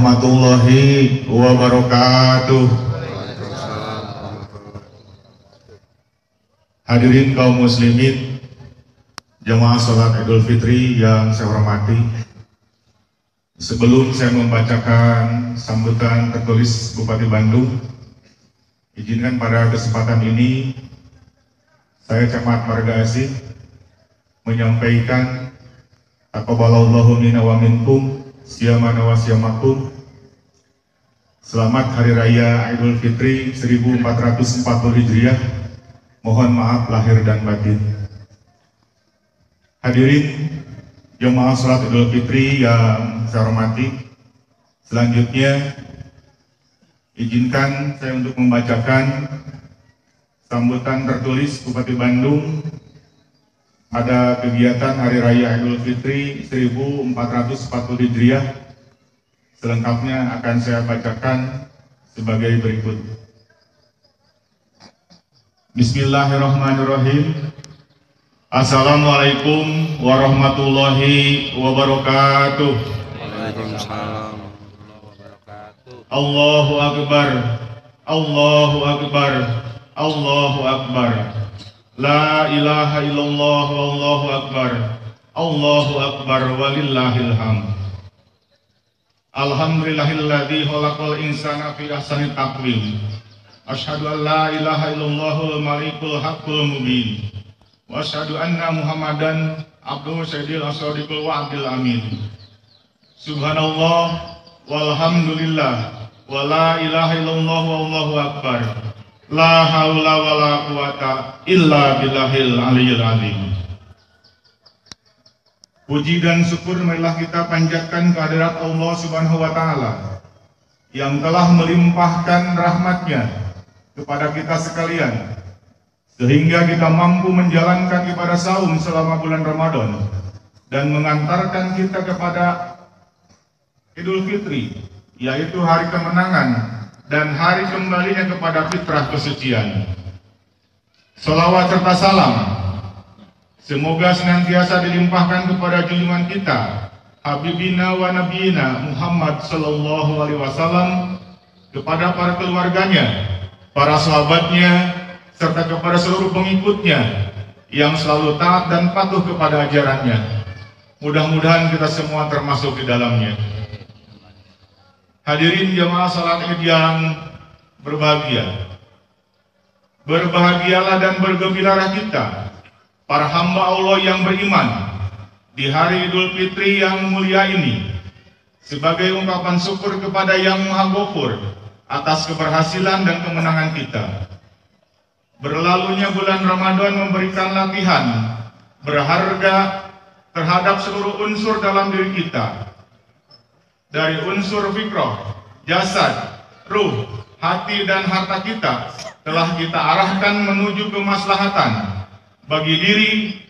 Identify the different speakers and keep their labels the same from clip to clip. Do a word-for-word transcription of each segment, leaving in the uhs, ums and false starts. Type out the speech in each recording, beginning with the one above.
Speaker 1: Warahmatullahi wabarakatuh. Hadirin kaum muslimin, jamaah sholat Idul Fitri yang saya hormati. Sebelum saya membacakan sambutan tertulis Bupati Bandung, izinkan pada kesempatan ini saya Camat Marga Asih menyampaikan taqabbalallahu minna wa minkum siyamana wa siyamakum. Selamat Hari Raya Idul Fitri seribu empat ratus empat puluh Hijriah. Mohon maaf lahir dan batin. Hadirin jemaah sholat Idul Fitri yang saya hormati, selanjutnya izinkan saya untuk membacakan sambutan tertulis Bupati Bandung pada kegiatan Hari Raya Idul Fitri seribu empat ratus empat puluh Hijriah. Selengkapnya akan saya bacakan sebagai berikut. Bismillahirrahmanirrahim. Assalamualaikum warahmatullahi wabarakatuh.
Speaker 2: Waalaikumsalam warahmatullahi wabarakatuh.
Speaker 1: Allahu Akbar, Allahu Akbar, Allahu Akbar. La ilaha illallah wallahu akbar. Allahu akbar walillahil hamd. Alhamdulillahilladzi khalaqal insana fi ahsani taqwim. Asyhadu an la ilaha illallahul malikul haqqul mubin. Wa asyhadu anna Muhammadan abduhu sayyidil asadiqul wa'dil amin. Subhanallah walhamdulillah wa la ilaha illallah wallahu akbar. La haula wa la quwata illa billahil aliyyil azim. Puji dan syukur marilah kita panjatkan kehadirat Allah Subhanahu wa taala yang telah melimpahkan rahmatnya kepada kita sekalian sehingga kita mampu menjalankan ibadah saum selama bulan Ramadan dan mengantarkan kita kepada Idul Fitri, yaitu hari kemenangan dan hari kembalinya kepada fitrah kesucian. Salawat serta salam semoga senantiasa dilimpahkan kepada junjungan kita Habibina wa Nabiyina Muhammad Sallallahu Alaihi Wasallam, kepada para keluarganya, para sahabatnya, serta kepada seluruh pengikutnya yang selalu taat dan patuh kepada ajarannya. Mudah-mudahan kita semua termasuk di dalamnya. Hadirin jemaah salat Id yang berbahagia, berbahagialah dan bergembiralah kita, para hamba Allah yang beriman, di hari Idul Fitri yang mulia ini, sebagai ungkapan syukur kepada Yang Maha Ghafur atas keberhasilan dan kemenangan kita. Berlalunya bulan Ramadan memberikan latihan berharga terhadap seluruh unsur dalam diri kita. Dari unsur fikroh, jasad, ruh, hati dan harta kita telah kita arahkan menuju kemaslahatan bagi diri,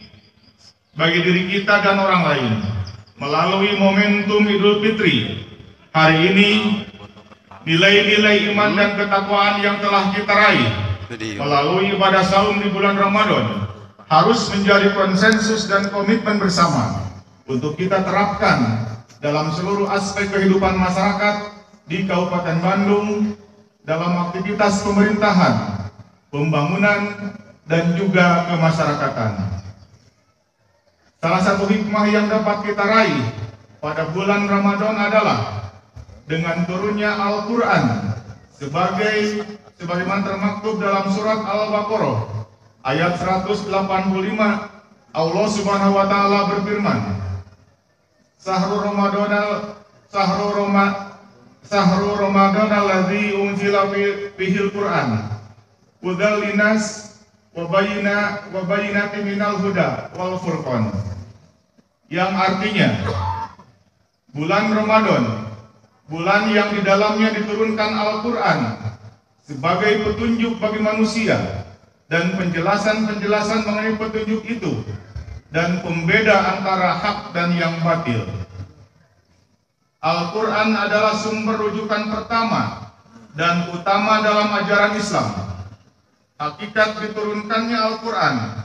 Speaker 1: bagi diri kita dan orang lain. Melalui momentum Idul Fitri hari ini, nilai-nilai iman dan ketakwaan yang telah kita raih melalui ibadah saum di bulan Ramadan harus menjadi konsensus dan komitmen bersama untuk kita terapkan dalam seluruh aspek kehidupan masyarakat di Kabupaten Bandung, dalam aktivitas pemerintahan, pembangunan, dan juga kemasyarakatan. Salah satu hikmah yang dapat kita raih pada bulan Ramadan adalah dengan turunnya Al-Quran sebagai sebagaimana termaktub dalam surat Al-Baqarah ayat seratus delapan puluh lima. Allah Subhanahu wa taala berfirman, Sahrul Ramadan Sahrul Roma Sahrul Ramadan alladzi unzila fihil Qur'an hudal linnas wa bayyina wa bayyinatin minal huda wal furqan, yang artinya bulan Ramadan, bulan yang di dalamnya diturunkan Al-Qur'an sebagai petunjuk bagi manusia dan penjelasan-penjelasan mengenai petunjuk itu dan pembeda antara hak dan yang batil. Al-Quran adalah sumber rujukan pertama dan utama dalam ajaran Islam. Hakikat diturunkannya Al-Quran